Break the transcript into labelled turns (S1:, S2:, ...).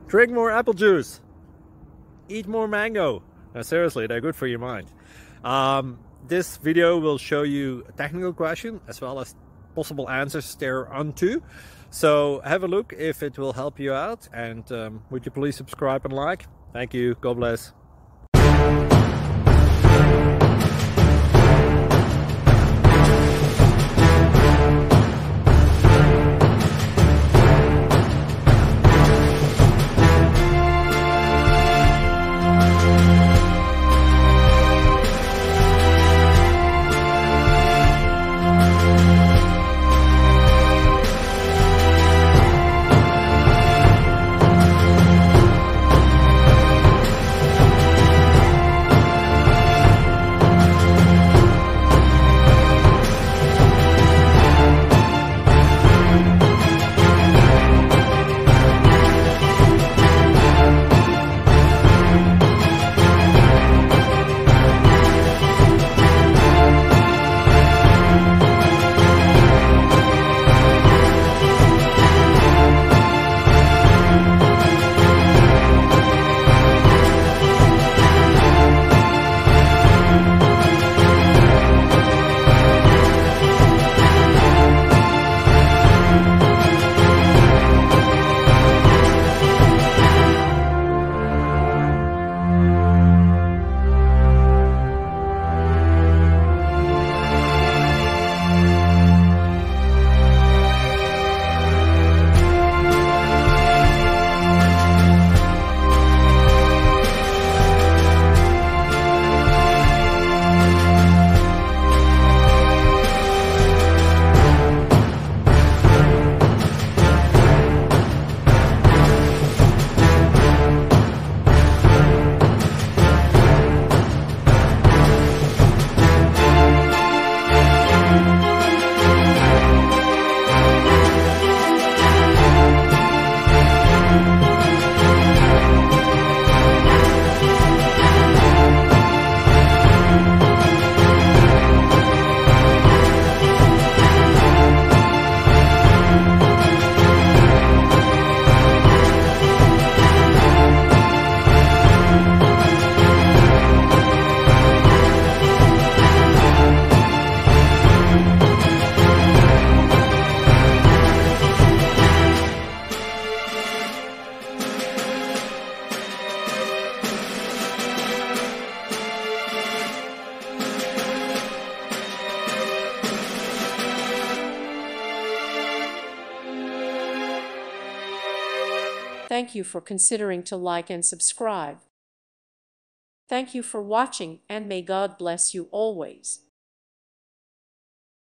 S1: Drink more apple juice. Eat more mango. No, seriously, they're good for your mind. This video will show you a technical question as well as possible answers thereunto. So have a look if it will help you out, and would you please subscribe and like? Thank you. God bless.
S2: Thank you for considering to like and subscribe. Thank you for watching, and may God bless you always.